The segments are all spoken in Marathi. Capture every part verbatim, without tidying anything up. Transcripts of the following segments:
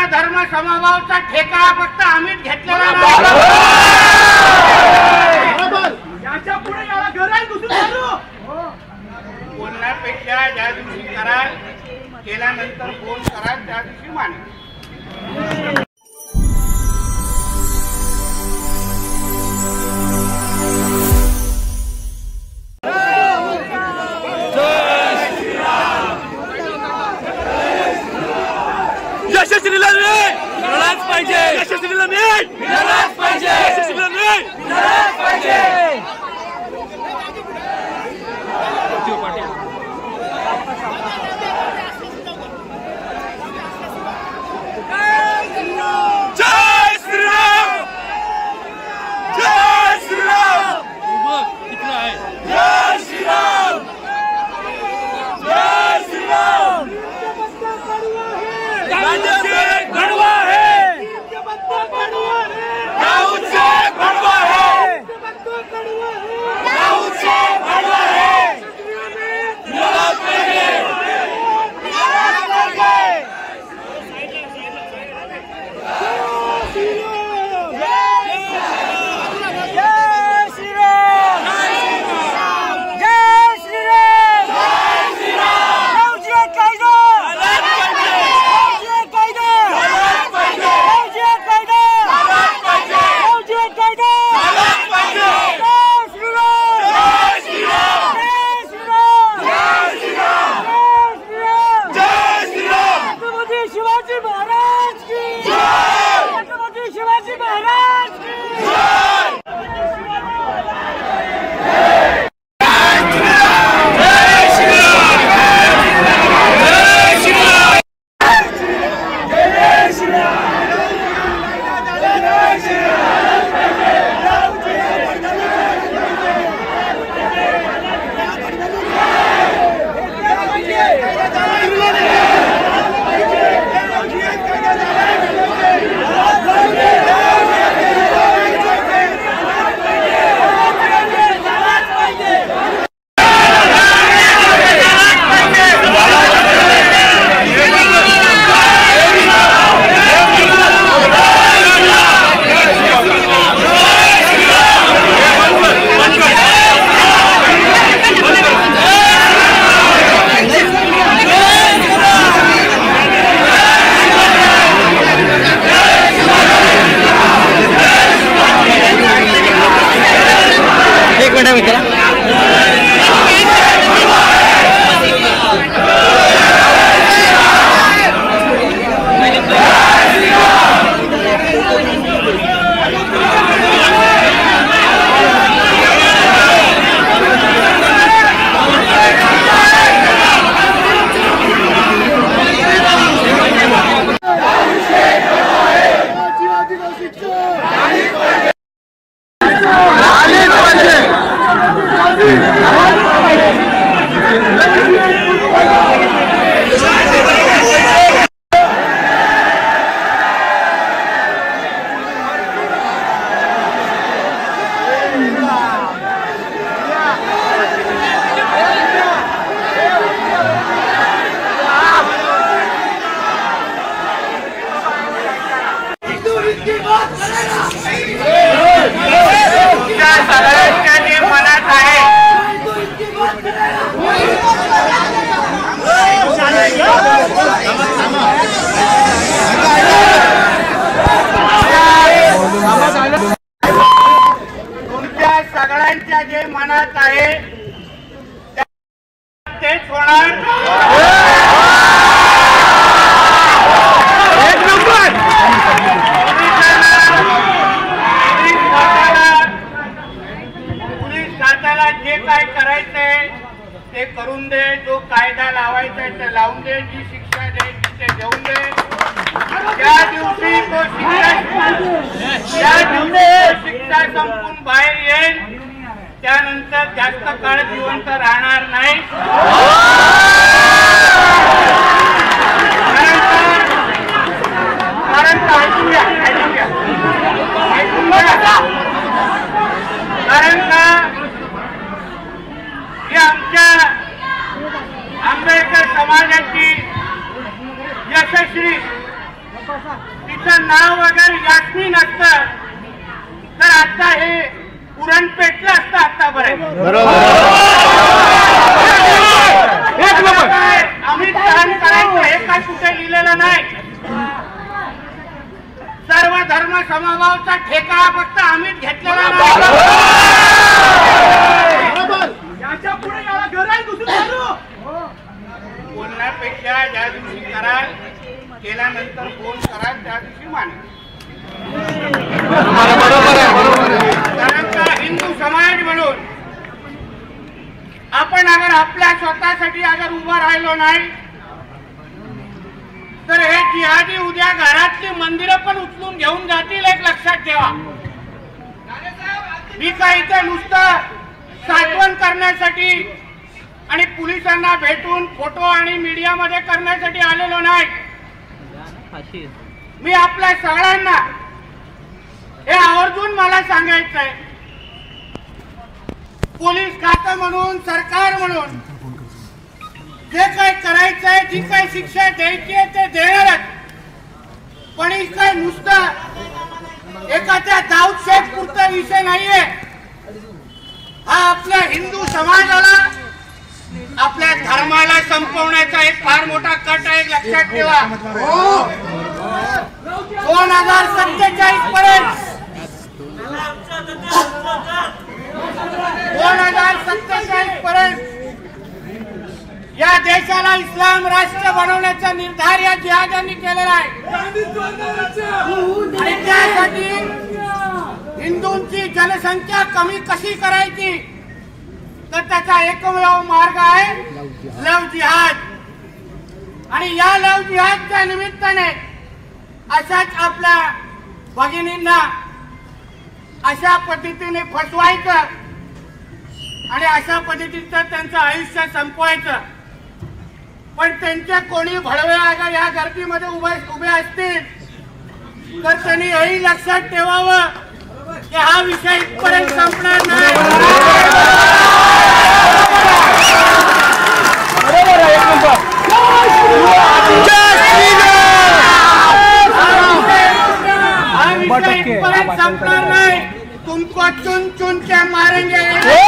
धर्म समभावचा ठेका फक्त आम्हीच घेतलेला नाही। याच्या पुढे याला घर आहे दुसरं चालू बोलण्यापेक्षा ज्या दिवशी कराल केल्यानंतर फोन कराल त्या दिवशी माने। यशस्वीला मिळालाच पाहिजे, यशस्वीला मिळालाच पाहिजे, यशस्वीला मिळालाच पाहिजे। जय श्रीराम, जय श्रीराम, जय श्रीराम, जय श्रीराम। भड़वा है, दाऊद से भड़वा है, दाऊद से भड़वा है। मिलाद पाहिजे, मिलाद पाहिजे। तुमच्या सगळ्यांच्या जे मनात आहे तेच होणार। एक नंबर पोलीस खात्याला जे काय करायचंय ते करून दे, जो कायदा लावायचा ते लावून दे, जी शिक्षा द्यायची ते देऊन दे। त्या दिवशी तो शिक्षा त्या दिवशी शिक्षा संपून बाहेर येईल त्यानंतर जास्त काळ जिवंत राहणार नाही। कारण ऐकून घ्या ऐकून घ्या ऐकून घ्या कारण का ही आमच्या आंबेडकर समाजाची यशस्वी तिचं नाव वगैरे यास्मीन असतं तर आता हे पुरण पेटलं असतं आतापर्यंत. आम्ही सहन करायचं हे काय कुठे लिहिलेलं नाही. सर्व धर्म समभावचा ठेका फक्त आम्हीच घेतलेला नाही. याच्या पुढे याला घरात घुसून मारू. बोलण्यापेक्षा ज्या दिवशी कराल केल्यानंतर फोन कराल त्या दिवशी मानेल. कारण का हिंदू समाज म्हणून आपण अगर आपल्या स्वतःसाठी अगर उभा राहिलो नाही तर हे जिहादी उद्या घरातली मंदिरं पण उचलून घेऊन जातील. एक लक्षात ठेवा. मी काय इथे नुसतं साठवण करण्यासाठी आणि पोलिसांना भेटून फोटो आणि मीडियामध्ये करण्यासाठी आलेलो नाही. मी आपल्या सगळ्यांना हे आवर्जून मला सांगायचंय, पोलीस खातं म्हणून सरकार म्हणून जे काय करायचंय जी काय शिक्षा द्यायची आहे ते देणारच. पण ही काय नुसतं एखाद्या दाऊद शेख पुरता विषय नाहीये. हा आपल्या हिंदू समाजाला आपल्या धर्माला संपवण्याचा एक फार मोठा कट आहे. लक्षात ठेवा. दोन हजार सत्तेचाळीस पर्यंत दोन हजार सत्तेचाळीस पर्यंत या देशाला इस्लाम राष्ट्र बनवण्याचा निर्धार या जिहाद्यांनी केलेला आहे. आणि त्यासाठी हिंदूंची जनसंख्या कमी कशी करायची तर त्याचा एकमेव मार्ग आहे लव जिहाद. आणि या लव जिहादच्या निमित्ताने अशाच आपल्या भगिनींना अशा पद्धतीने फसवायचं आणि अशा पद्धतीचं त्यांचं आयुष्य संपवायचं. पण त्यांच्या कोणी भडवे अगर या गर्दीमध्ये उभे उभे असतील तर त्यांनी हेही लक्षात ठेवावं की हा विषय इथपर्यंत संपणार नाही. हा विषय इथपर्यंत संपणार नाही. तुमको चुन चुन के मारेंगे.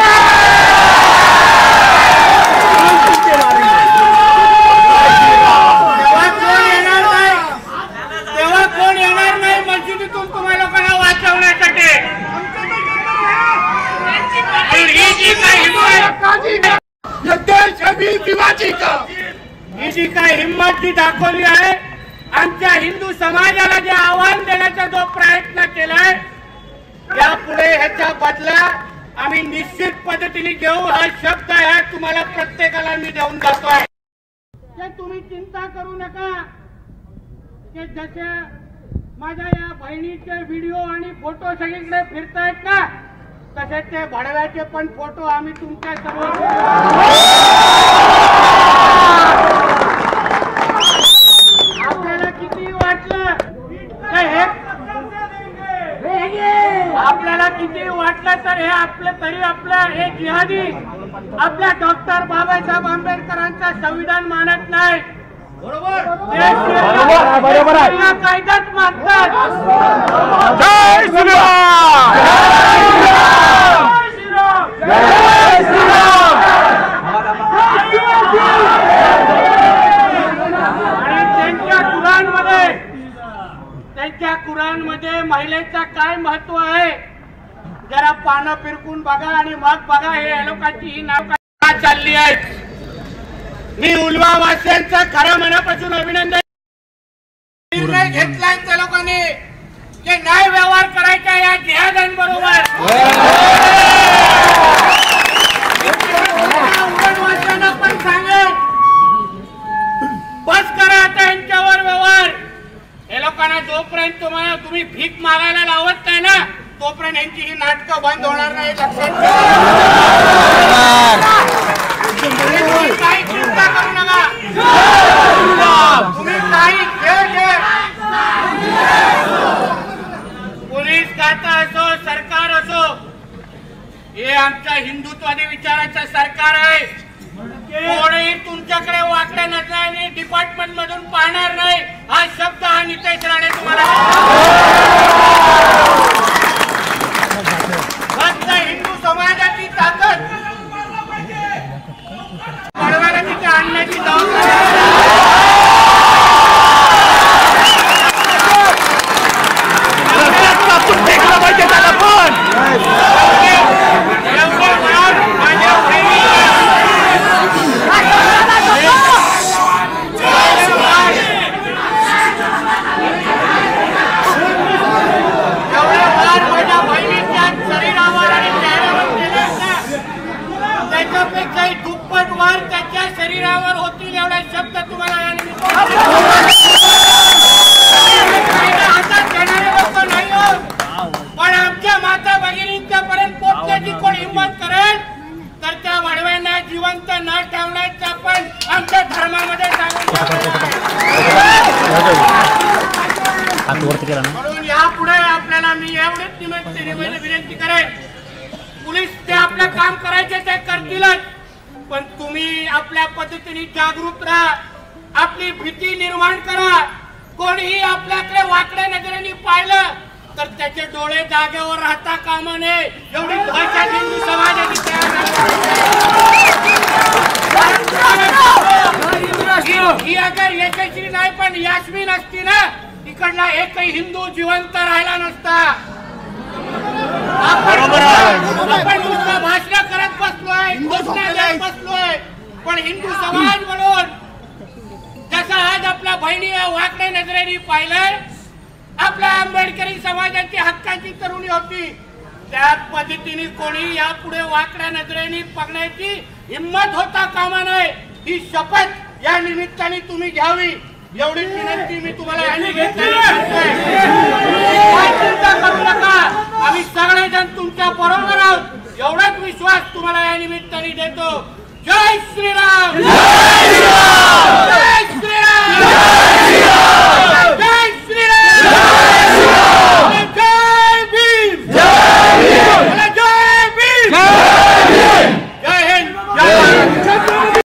तेव्हा कोण येणार नाही तेव्हा कोण येणार नाही मस्जिदीतून तुम्हा लोकांना वाचवण्यासाठी. ही जी काही ही जी काही हिंमत जी दाखवली आहे आमच्या हिंदू समाजाला जे आव्हान देण्याचा जो प्रयत्न केलाय यापुढे ह्याचा बदला आम्ही निश्चित पद्धतीने घेऊ. हा शब्द आहे तुम्हाला प्रत्येकाला मी देऊन जातोय. तुम्ही चिंता करू नका की जसे माझ्या या बहिणीचे व्हिडिओ आणि फोटो सगळीकडे फिरतायत ना तसे ते भडव्याचे पण फोटो आम्ही तुमच्या समोर. आपल्याला किती वाटलं हे आपल्याला किती वाटलं तर हे आपलं तरी आपलं हे जिहादी आपल्या डॉक्टर बाबासाहेब आंबेडकरांचं संविधान मानत नाही. बरोबर बरोबर आहे. कायद्यात मागतात. जय श्रीराम जय श्रीराम. आणि त्यांच्या कुराणमध्ये त्यांच्या कुराणमध्ये महिलेचा काय महत्व आहे जरा पानं फिरकून बघा आणि मग बघा हे लोकांची ही नाव काय चालली आहेत. मी उल्वा वासियांचं खरं मनापासून अभिनंदन. निर्णय घेतलाय त्या लोकांनी की न्याय व्यवहार करायचा या जिहाद्यांबरोबर. उल्वावासियांना पण सांगेल बस करा आता यांच्यावर व्यवहार. हे लोकांना जोपर्यंत तुम्हाला तुम्ही भीक मागायला लावत नाही ना तोपर्यंत यांची ही नाटकं बंद होणार नाही. लक्षात तुम्ही काही चिंता करू नका. तुम्ही काही खेळ खेळ पोलीस खातं असो सरकार असो हे आमच्या हिंदुत्वादी विचाराचं सरकार आहे. कोणीही तुमच्याकडे वाकड्या नजरेने डिपार्टमेंट मधून पाहणार नाही. हा शब्द नितेश राणे तुम्हाला फक्त हिंदू समाजाची ताकद पडवायला तिथे आणण्याची जबाबदारी त्याच्यापेक्षाही दुप्पट वार त्याच्या शरीरावर होतील एवढे शब्द तुम्हाला हातात घेणारे लोक नाही होत. पण आमच्या माता भगिनींच्या पर्यंत पोहोचण्याची कोण हिंमत करेल तर त्या वाढव्यांना जिवंत न ठेवण्याचं पण आमच्या धर्मामध्ये म्हणून यापुढे आपल्याला मी एवढीच निमित्ताने विनंती करेन, पोलीस ते आपलं काम करायचे ते करतीलच, पण तुम्ही आपल्या पद्धतीने जागृत राहा, आपली भीती निर्माण करा. कोणीही आपल्याकडे वाकड्या नजरेने पाहिलं तर त्याचे डोळे जागेवर राहता कामा नये एवढी दहशत हिंदू समाजाची ही अगर यशस्वी नाही पण यास्मी नसती ना तिकडला एकही हिंदू जिवंत राहिला नसता. आपण नुसतं भाषण करत बसलोय, घोषणा देत बसलोय, पण हिंदू समाज म्हणून जसं आज आपल्या बहिणी वाकड्या नजरेने पाहिलंय आपल्या आंबेडकरी समाजाची हक्काची तरुणी होती, त्याच पद्धतीने कोणी यापुढे वाकड्या नजरेने बघण्याची हिंमत होता कामा नये. ही शपथ या निमित्ताने तुम्ही घ्यावी एवढीच विनंती मी तुम्हाला चिंता करू नका, आम्ही सगळेजण तुमच्या बरोबर आहोत एवढाच विश्वास तुम्हाला या निमित्ताने देतो. जय श्रीराम.